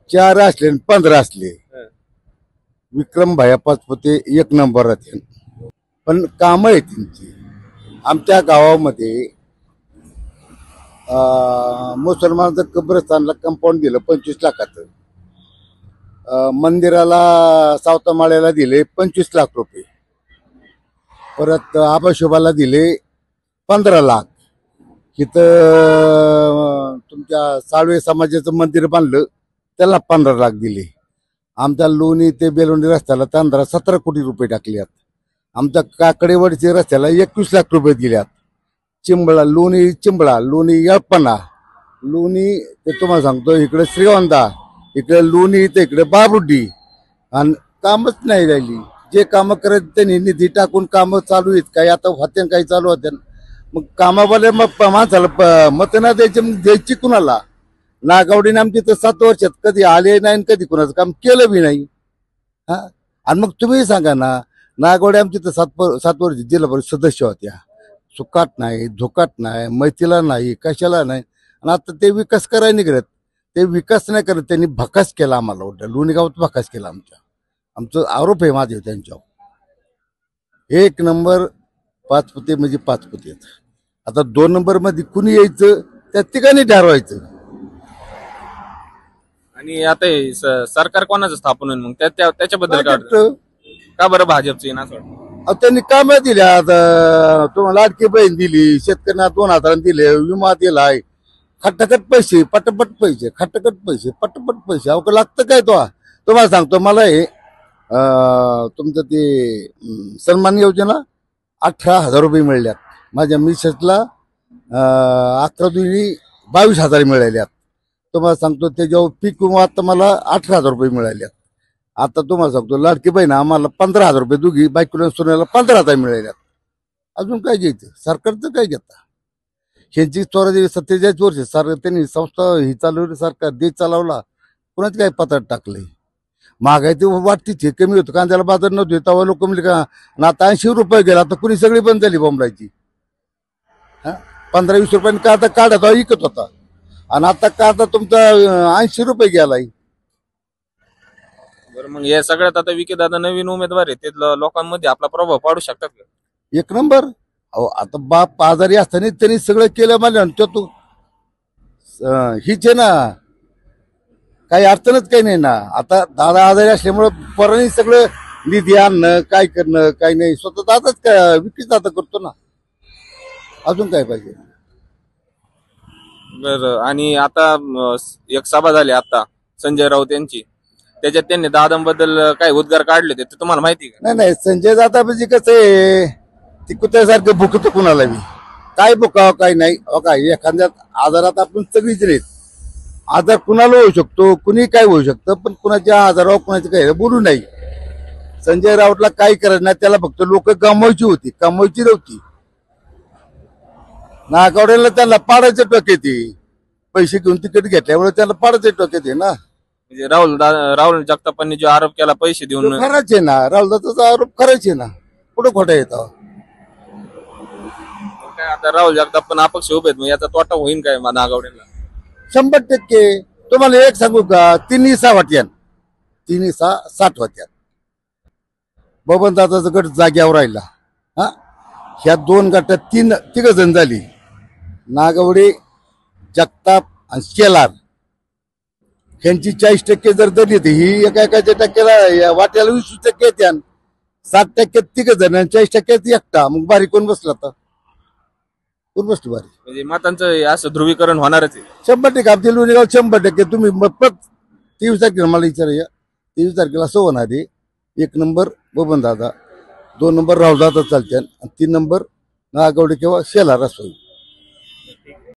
4 असले आणि 15 असले, विक्रम भाया पाचपुते 1 नंबर राहते. पण काम आहे त्यांची. आमच्या गावामध्ये मुसलमानाचं कब्रस्तानला कंपाऊंड दिलं 25 लाखाचं. मंदिराला सावतामाळ्याला दिले 25 लाख रुपये. परत आबाशोबाला दिले 15 लाख. इथं तुमच्या साळवे समाजाचं मंदिर बांधलं त्याला 15 लाख दिले. आमच्या लोणी ते बेलोणी रस्त्याला 15-17 कोटी रुपये टाकल्यात. आमच्या काकडेवाडीच्या रस्त्याला 21 लाख रुपये दिल्यात. चिंबळा लोणी यळपणा लोणी ते तुम्हाला सांगतो, इकडे श्रीगोंदा, इकडे लोणी, तर इकडे बाबुड्डी. आणि कामच नाही राहिली. जे कामं करत त्यांनी निधी टाकून कामं चालू आहेत, काही आता होते काही चालू होते. मग कामावाले मग माणसाला मत ना द्यायचे, मग द्यायची कुणाला? नागावडीने आमची तर 7 वर्षात कधी आले नाही, कधी कुणाचं काम केलं बी नाही. हा, आणि मग तुम्ही सांगा ना, नागावडी आमची तर 7 वर्ष जिल्हा परिषद सदस्य होत्या. सुकाट नाही, धुकाट नाही, मैतीला नाही, कशाला नाही. आणि आता ते विकास करायला निघत. ते विकास नाही करत, त्यांनी भकास केला आम्हाला. उलट लोणी गावात भकास केला. आमचं आरोप आहे माझे त्यांच्यावर. 1 नंबर पाचपुते म्हणजे पाचपुते. आता 2 नंबर मध्ये कुणी यायचं त्या ठिकाणी ठरवायचं. आणि आता हे सरकार कोणाचं स्थापन होईल मग त्याच्याबद्दल काय वाटतं? का बरं भाजपचं येईल असं वाटतं? त्यांनी कामं दिल्या. आता तुम्हाला लाडकी बहीण दिली, शेतकऱ्यांना 2,000 दिले, विमा दिलाय, खट्टखट पैसे, पटपट पैसे, खट्टखट पैसे, पटपट पैसे. अवघड लागतं काय? तुम्हाला सांगतो, मला हे तुमचं ते सन्मान योजना 18,000 रुपये मिळाल्यात. माझ्या मिसेसला 11 22,000 मिळाल्यात. तुम्हाला सांगतो, त्याच्यावर पीक विमा आता मला 18,000 रुपये मिळाल्यात. आता तुम्हाला सांगतो, लाडकी बहीण आम्हाला 15,000 रुपये, दोघी बायकोला सोन्याला 15,000 मिळाल्यात. अजून काय घ्यायचं? सरकारचं काय घेता? ह्यांची 47 वर्ष सर त्यांनी संस्था ही चालवली, सरकार देश चालवला. कुणाच काय पत्रात टाकलंय? महागाई ते वाटतीच, हे कमी होतं. कांद्याला बाजार नव्हते तेव्हा लोक म्हणले का, आता 80 रुपये गेला. आता कुणी सगळी बंद झाली बोंबलायची. 15-20 रुपयांनी कांदा काढत विकत होता, आणि आता कांदा तुमचा 80 रुपये गेलाय. बरं, मग या सगळ्यात आता विखे दादा नवीन उमेदवार आहे, ते लोकांमध्ये आपला प्रभाव पाडू शकतात का? 1 नंबर. अहो, आता बाप आजारी असताना त्यांनी सगळं केलं मला. तो हीच आहे ना, काही अडचणच काही नाही ना. आता दादा आजारी असल्यामुळं पोरांनी सगळं निधी आणणं, काय करणं, काही नाही. स्वतः दादाच काय विकीच दादा करतो ना. अजून काय पाहिजे? बरं, आणि आता एक सभा झाली आता संजय राऊत यांची, त्याच्यात त्यांनी दादांबद्दल काही उद्गार काढले, ते तुम्हाला माहिती का? नाही, संजय दादा म्हणजे कसं आहे, ती कुत्र्यासारखं भुकत कुणाला बी. काय भुकावं काय नाही. काय एखाद्या आजारात आपण सगळीच नाहीत. आजार कुणाला होऊ शकतो, कुणी काय होऊ शकतं, पण कुणाच्या आजारावर कुणाचं काही बोलू नाही. संजय राऊतला काय करायचं नाही, त्याला फक्त लोक गमवायची होती, कमवायची नव्हती. नागावड्याला त्यांना पाडायचे टोक येते. पैसे घेऊन तिकीट घेतल्यामुळे त्याला पाडायचे टोक येते ना. म्हणजे राहुल जगतापांनी जो आरोप केला पैसे देऊन, खराच आहे ना. राहुल दादाचा आरोप खराच आहे ना. कुठं खोटा येतो? काय आता राहुल जगताप पण अपक्ष उभे आहेत, मग याचा तोटा होईल काय नागावड्याला? 100%. तुम्हाला एक सांगू का, 3 वाट्यान 3 60 वाट्यान बबन दादाचा गट जाग्यावर राहिला. ह्या 2 गटात 3 जण झाली. नागावडे, जगताप आणि शेलार. ह्यांची 40% जर धरली होती, ही एका टक्क्याला वाट्याला 20% येत्या. 60% 3 जण आणि 40% एकटा. मग बारी कोण बसला? आता कोण बसली बारी? म्हणजे मतांचं असं ध्रुवीकरण होणारच आहे. 100%. आमच्या लोणी गाव 100%. तुम्ही 23 तारखेला मला विचारूया, 23 तारखेला असं होणार आहे. 1 नंबर बबन दादा, 2 नंबर राहुल दादा चालते, आणि 3 नंबर नागावडे किंवा शेलार असं होईल.